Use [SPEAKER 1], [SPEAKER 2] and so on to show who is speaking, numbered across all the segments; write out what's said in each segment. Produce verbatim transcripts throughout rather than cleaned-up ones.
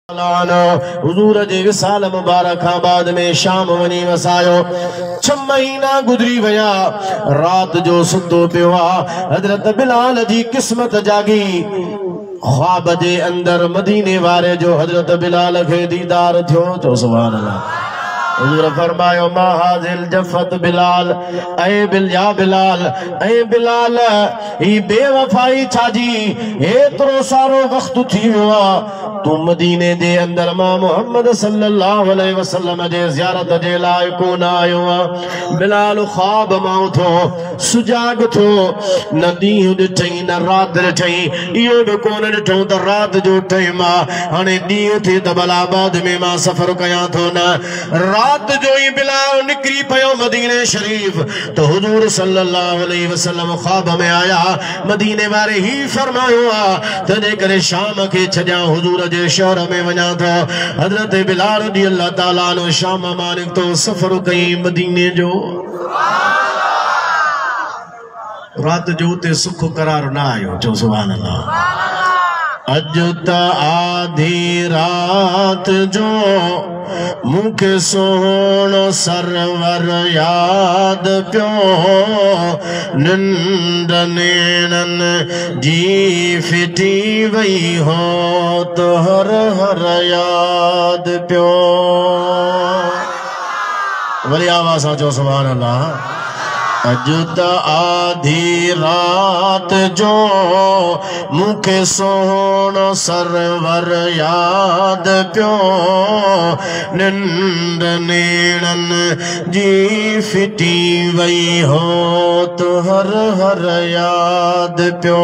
[SPEAKER 1] हुजूर जे विसाल मुबारकाबाद में शाम वनी वसायो। छह महीना गुजरी वया, रात जो सुतो पियो आ। हजरत बिलाल जी किस्मत जागी। ख्वाब जे अंदर मदीने वारे जो हजरत बिलाल खे दीदार थियो। तो सुभान अल्लाह। हुजूर फरमायो मा हाजिल जफत बिलाल, ऐ बिल या बिलाल, ऐ बिलाल ई बेवफाई छाजी। एतरो सारो वक्त थी हुआ तू मदीने दे अंदर मां मोहम्मद सल्लल्लाहु अलैहि वसल्लम जे ज़ियारत जे लाए कोन आयो आ। बिलाल ख्वाब मां उथो, सुजाग थो, न ॾींहुं ॾिठई न रात ॾिठई। इहो बि कोन ॾिठो त रात जो टाइम आ, हाणे ॾींहुं थिए त भला बाद में मां सफ़र कयां थो। न रात जो ही बिलाल निकरी पयो मदीने शरीफ। तो हुजूर सल्लल्लाहु अलैहि वसल्लम ख्वाब में आया। मदीने वारे ही फरमायो आ तने करे शाम के छजा हुजूर जे शहर में वञा थो। हजरत बिलाल रज़ी अल्लाह ताला अन्हु शाम मालिक तो सफर कई मदीने जो। रात जो ते सुख करार ना आयो। जो सुभान अल्लाह। अज त आधी रात जो मुखे सोहणो सरवर याद पियो, निंड नेणन जी फिटी वई हो तो हर हर याद पियो। वरी आवाज़ जो सुभान अल्लाह। अज त आधी रात जो मुखे सोहणो सरवर याद पियो, निंड नेणन जी फिटी वई हो तो हर हर याद पियो।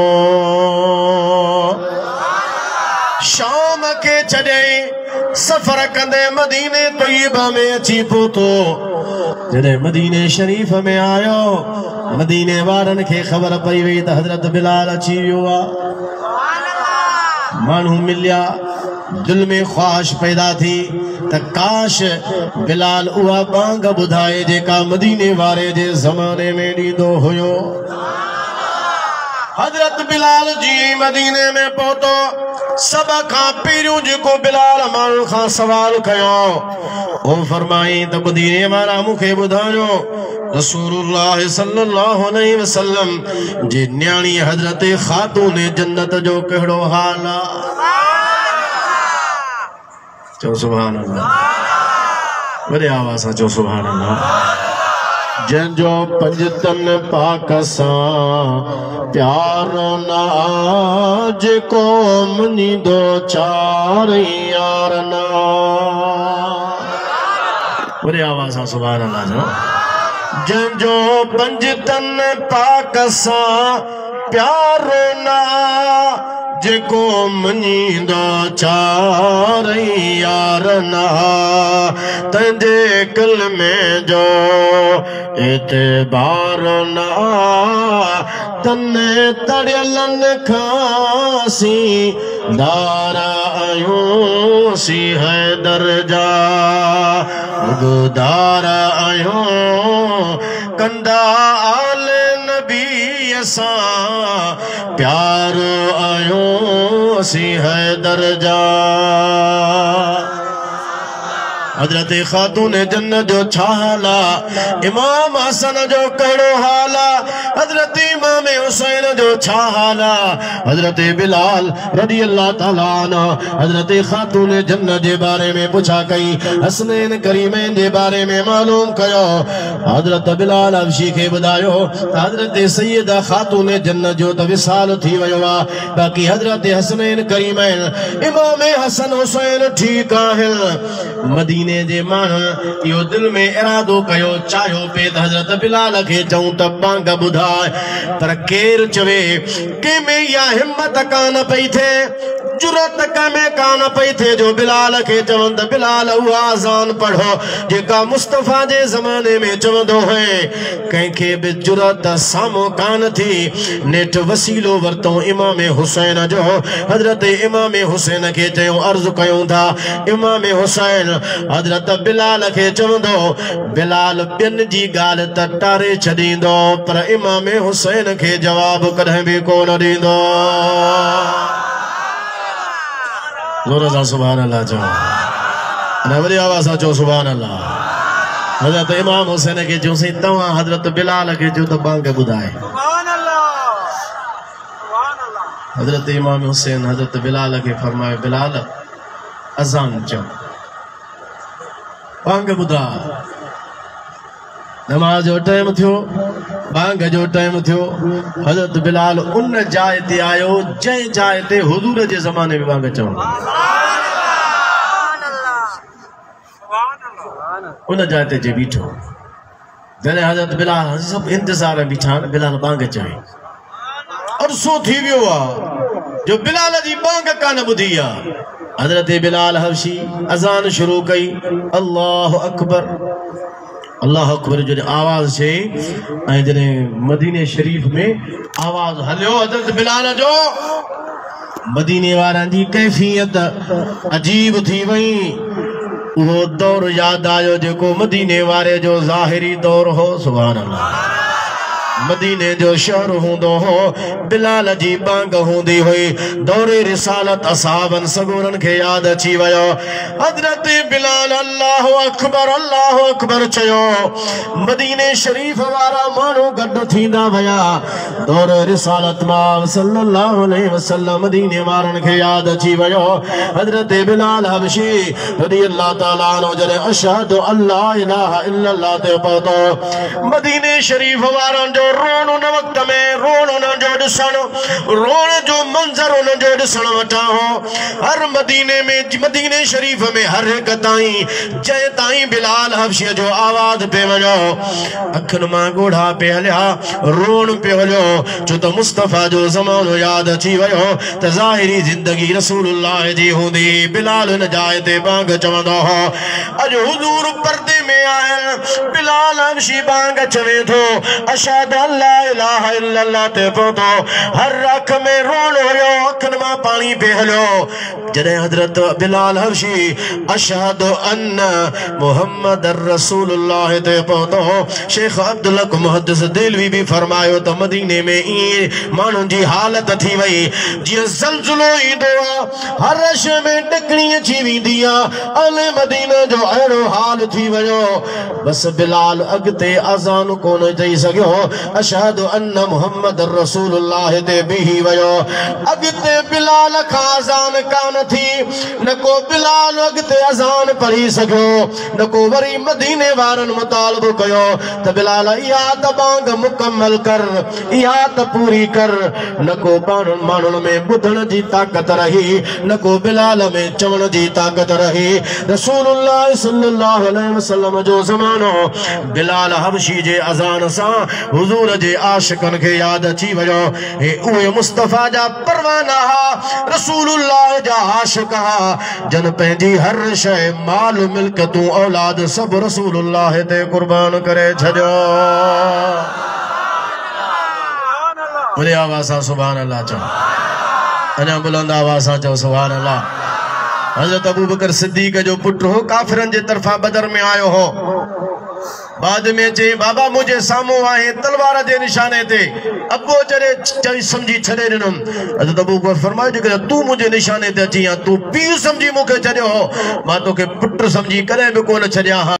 [SPEAKER 1] शाम के छॾे सफर कंदे मदीने तैयबा में अची पहुतो। जॾहिं मदीने शरीफ में आयो, मदीने वारन खे ख़बर पई वई त हजरत बिलाल अची वियो आ। माण्हू मिलिया, दिल में ख्वाहिश पैदा थी त काश बिलाल उहा बांग ॿुधाए जेका मदीने वारे जे ज़माने में ॾींदो हुयो। हजरत बिलाल जी मदीने में पहुतो। सब खां पहिरियों जेको बिलाल माण्हू खां सवाल कयो ओ फरमाई त मदीने वारा मूंखे ॿुधायो रसूलुल्लाह सल्लल्लाहु अलैहि वसल्लम जे न्याणी हजरत खातून जन्नत जो कहिड़ो हाल आ। चो सुभान अल्लाह। वॾे आवाज़ सां चो सुभान अल्लाह। जंहिंजो पंजतन पाक सां प्यारो ना जेको मुनीदो चार यार ना। वरी आवाज़ सां सुभान अल्लाह जो। जंहिंजो पंजतन पाक सां प्यारो ना जेको मुनीदो चार यार ना, तंहिंजे कलमे जो एतबार ना, तने तड़ियलन खांसी दारा आयूं सी है दर्जा गुदारा आयूं कंदा आले नबी सां प्यार आयूं सी है दर्जा। हजरत खातून जन्नत जो छा हाल आ, इमाम हसन जो कहिड़ो हाल आ, हजरत इमाम हुसैन जो छा हाल आ, हजरत बिलाल रज़ी अल्लाह ताला अन्हु हजरत खातून जन्नत जे बारे में पुछा कई, हसनैन करीमैन जे बारे में मालूम कयो। हजरत बिलाल हबशी खे ॿुधायो हजरत सैयदा खातून जन्नत जो त विसाल थी वियो आ, बाक़ी हजरत हसनैन करीमैन इमाम हसन हुसैन ठीक आहिनि। मदीने जे माण्हू इहो दिल में इरादो कयो, चाहियो पे त हजरत बिलाल खे चऊं त बांग ॿुधाए, पर केरु चवे कंहिंमें इहा हिम्मत कान पई थिए, जुरत कंहिंमें कान पई थिए जो बिलाल खे चवनि त बिलाल उहा अज़ान पढ़ो जेका मुस्तफ़ा जे ज़माने में चवंदो हुए। कंहिंखे बि जुरत साम्हूं कान थी। नेठि वसीलो वरितो इमाम हुसैन जो। हजरत इमाम हुसैन खे चयो, अर्ज़ु कयूं था इमाम हुसैन हजरत बिलाल खे चवंदो, बिलाल ॿियनि जी ॻाल्हि त टारे छॾींदो, पर इमाम हुसैन खे जवाब कॾहिं बि कोन ॾींदो। ज़ोर सां सुभान अल्लाह चओ। अने वॾी आवाज़ सां चओ सुभान अल्लाह। हज़रत इमाम हुसैन खे चयोसीं तव्हां हज़रत बिलाल खे चओ त बांग ॿुधाए। हज़रत इमाम हुसैन हज़रत बिलाल खे फरमायो बिलाल अज़ान चओ बांग ॿुधा। नमाज जो टाइम थियो बांग जो टाइम थियो। हज़रत बिलाल उन जाइ ते आयो जंहिं जाइ ते हुज़ूर जे ज़माने में बांग चवण उन जाइ ते जे बीठो। जॾहिं हज़रत बिलाल सभु इंतज़ार में बीठा बिलाल बांग चवे अरसो थी वियो आहे जो बिलाल जी बांग कान ॿुधी आहे। हज़रत बिलाल हबशी अज़ान शुरू कई अल्लाह अकबर अल्लाह अकबर जो आवाज़ चे ऐं जॾहिं मदीने शरीफ़ में आवाज़ हलियो हज़रत बिलाल जो मदीने वारनि जी कैफ़ियत अजीब थी वई। वो दौर याद आयो जेको मदीने वारे जो ज़ाहिरी दौर हो। सुभान अल्लाह। मदीने जो शहर हूंदो हो बिलाल जी बांग हूंदी हुई। दौरे रिसालत असहाबन सगोरन खे याद अची वियो। हज़रत बिलाल अल्लाह अकबर अल्लाह अकबर चयो। मदीने शरीफ वारा माण्हू गॾु थींदा विया। दौरे रिसालत मां सल्लल्लाहु अलैहि वसल्लम मदीने वारनि खे याद अची वियो। हज़रत बिलाल हबशी रज़ियल्लाहु ताला अन्हु जॾहिं अशहदु अल्ला इलाहा इल्लल्लाह ते पहुतो मदीने शरीफ वारनि जो रोण उन वक्त में रोण उन जो ॾिसण रोण जो मंज़र उन जो ॾिसण वटां हो। हर मदीने में मदीने शरीफ में हर हिक ताईं जंहिं ताईं बिलाल हबशी जो आवाज़ पे वञो अखियुनि मां ॻोढ़ा पे हलिया रोण पे हलियो छो त मुस्तफ़ा जो ज़मानो यादि अची वियो त ज़ाहिरी ज़िंदगी रसूलुल्लाह जी हूंदी। बिलाल हिन जाइ ते बांग चवंदो हो। अॼु हुज़ूर पर्दे में आहिनि बिलाल हबशी बांग चवे थो अशहदु अल्ला इलाहा इल्लल्लाह ते पहुतो। हर अख में रोण हुयो अखियुनि मां पाणी पे हलियो। जॾहिं हज़रत बिलाल हबशी अशहदु अन्न मुहम्मद रसूलुल्लाह ते पहुतो। शेख अब्दुल हक मुहद्दिस दिलवी भी फरमायो त मदीने में ईअं माण्हुनि जी हालत थी वई जीअं ज़लज़लो ईंदो आहे हर शइ में टिकणी अची वेंदी आहे। अले मदीने जो अहिड़ो हाल थी वियो। बस बिलाल अॻिते अज़ान कोन चई सघियो अशहदु अन्न मुहम्मद रसूलुल्लाह ते बीही वियो। अॻिते बिलाल खां अज़ान कान थी न को बिलाल अॻिते अज़ान पढ़ी सघियो न को वरी मदीने वारनि मुतालबो कयो त बिलाल इहा त बांग मुकम्मल कर इहा त पूरी कर। न को माण्हुनि माण्हुनि में ॿुधण जी ताक़त रही न को बिलाल में चवण जी ताक़त रही। रसूलुल्लाह सल्लल्लाहु अलैहि वसल्लम जो ज़मानो बिलाल हबशी जे अज़ान सां हुज़ूर जे आशिकन खे याद अची वियो। हे उहे मुस्तफ़ा जा परवाना हा रसूलुल्लाह जा आशिक हा जन पंहिंजी हर शइ माल मिल्कतूं औलाद सभु रसूलुल्लाह ते कुर्बान करे छॾियो। वॾी आवाज़ सां सुभान अल्लाह चओ। अञा बुलंद आवाज़ सां चओ सुभान अल्लाह। हज़रत अबू बकर सिद्दीक़ जो पुट हो काफ़िरनि जे तरफ़ां बदर में आयो हो। बाद में चई बाबा मुझे सामो आहे तलवार जे निशाने ते अबो जॾहिं चई सम्झी छॾे ॾिनुमि। हज़रत अबू बकर फरमायो जेकॾहिं तूं मुंहिंजे निशाने ते अची या तूं पीउ सम्झी मूंखे छॾियो हो मां तोखे पुट सम्झी कॾहिं बि कोन छॾिया हा।